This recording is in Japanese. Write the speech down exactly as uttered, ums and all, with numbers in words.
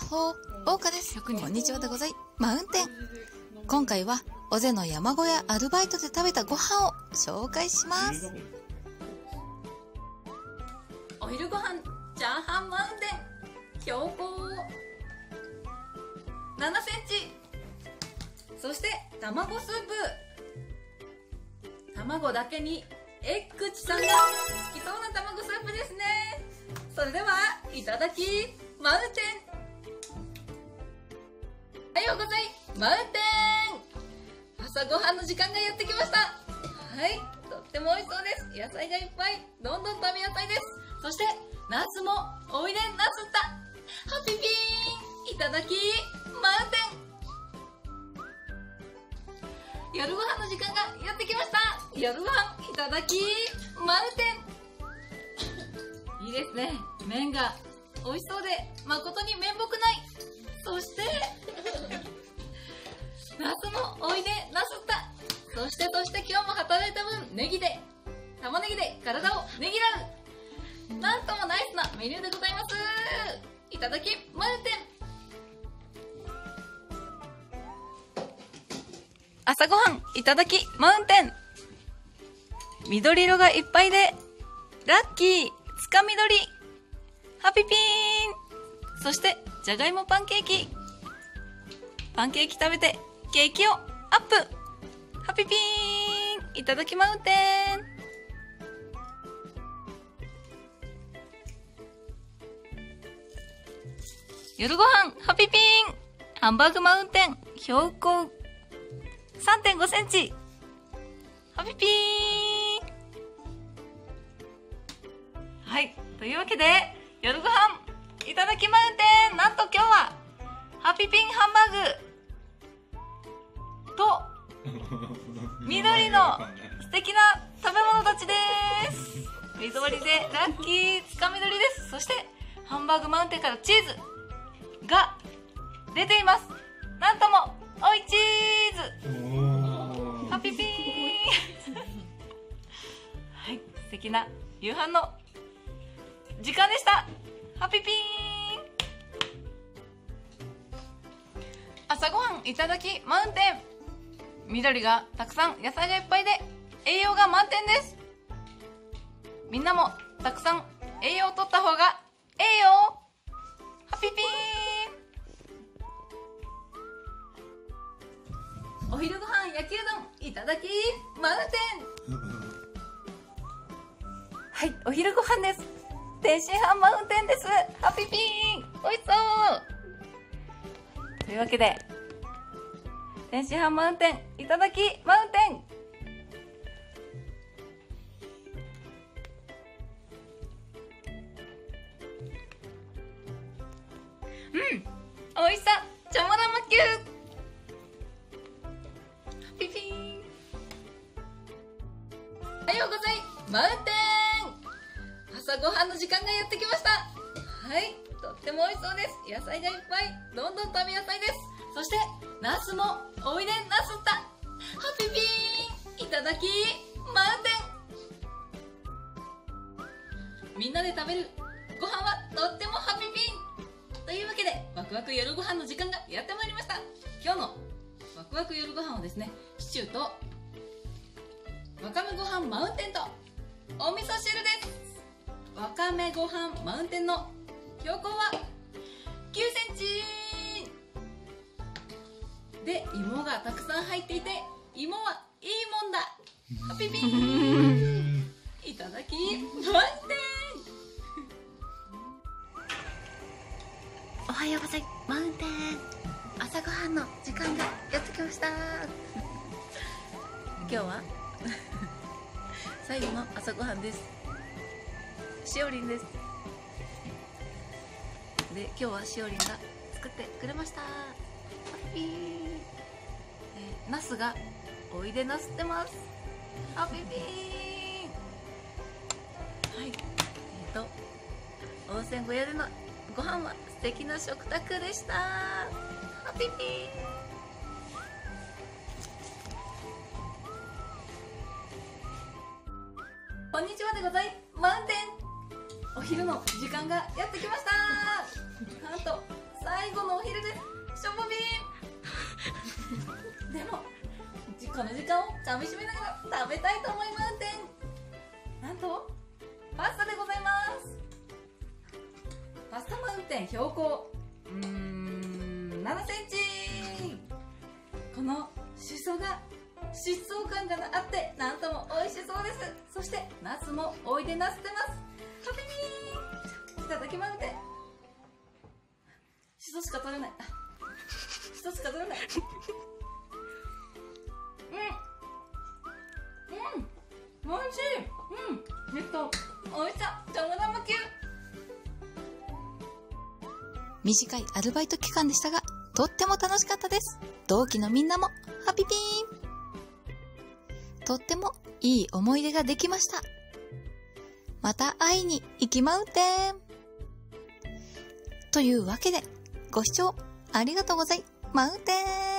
ほー、おうかです。こんにちはでござい。マウンテン。今回は、尾瀬の山小屋アルバイトで食べたご飯を紹介します。 お昼ご飯、チャーハンマウンテン。標高ななセンチ。そして、卵スープ。卵だけに、えっくちさんが好きそうな卵スープですね。それでは、いただき、マウンテン。おはようござい、マウンテン。朝ごはんの時間がやってきました。はい、とっても美味しそうです。野菜がいっぱい、どんどん食べ野菜です。そして、ナスもおいでナスった。ハピピーン。いただき、マウンテン。夜ご飯の時間がやってきました。夜ご飯いただき、マウンテン。いいですね。麺が美味しそうで誠に麺っぽくない。そしてナスもおいでナスった。そしてそして今日も働いた分ネギで玉ねぎで体をねぎらう。なんともナイスなメニューでございます。いただきマウンテン。朝ごはんいただきマウンテン。緑色がいっぱいでラッキー。つかみ取り。ハピピーン。そしてじゃがいもパンケーキ。パンケーキ食べてケーキをアップ。ハピピーン。いただきマウンテン。夜ごはんハピピーン。ハンバーグマウンテン。標高 さんてんごセンチ。ハピピーン。はい。というわけで、夜ごはんいただきマウンテン。なんと今日は、ハピピンハンバーグと、緑の素敵な食べ物たちです。緑でラッキーつかみ取りです。そして、ハンバーグマウンテンからチーズが出ています。なんとも、おいチーズ。ハピピーン。はい、素敵な夕飯の時間でした。ハピピーン。朝ごはんいただきマウンテン。緑がたくさん、野菜がいっぱいで栄養が満点です。みんなもたくさん栄養を取った方がええよ。ハピピーン。お昼ごはん焼きうどんいただきマウンテン。はい、お昼ごはんです。天津飯マウンテンです。ハピピーン。おいしそう。というわけで、天津飯マウンテンいただきマウンテン。うん、おいしさちょもらまきゅう。ハピピーン。おはようございマウンテン。朝ごはんの時間がやってきました。はい、とっても美味しそうです。野菜がいっぱい、どんどん食べ野菜です。そしてナスもおいでナスった。ハピピーン。いただきマウンテン。みんなで食べるご飯はとってもハピピーン。というわけでワクワク夜ご飯の時間がやってまいりました。今日のワクワク夜ご飯はですね、シチューとわかめご飯マウンテンとお味噌汁です。わかめご飯マウンテンの標高はきゅうセンチで、芋がたくさん入っていて、芋はいいもんだ。ハピピー。いただきマウンテン。 おはようございマウンテン。朝ごはんの時間がやってきました。今日は最後の朝ごはんです。しおりんです。で、今日はしおりんが作ってくれました。ハッピー。えー、ナスがおいでなすってます。ハッピーピー。はい。えっ、ー、と温泉小屋でのご飯は素敵な食卓でした。ハッピーピー。こんにちはでございマウンテン。お昼の時間がやってきました。なんとさ最後のお昼です。しょぼびんでもこの時間をかみしめながら食べたいと思いマウンテン。なんとパスタでございます。パスタマウンテン標高うーんななセンチ。このしそが疾走感があってなんとも美味しそうです。そしてナスもおいでなすってます。ハピピーン。いただきマウンテン。しそしか取れない。しそしか取れない。うんうんおいしい。うんえっとおいしさちょもだまきゅう。 短いアルバイト期間でしたが、とっても楽しかったです。同期のみんなもハピピーン。とってもいい思い出ができました。また会いに行きマウンテン。というわけで、ご視聴ありがとうございマウンテン。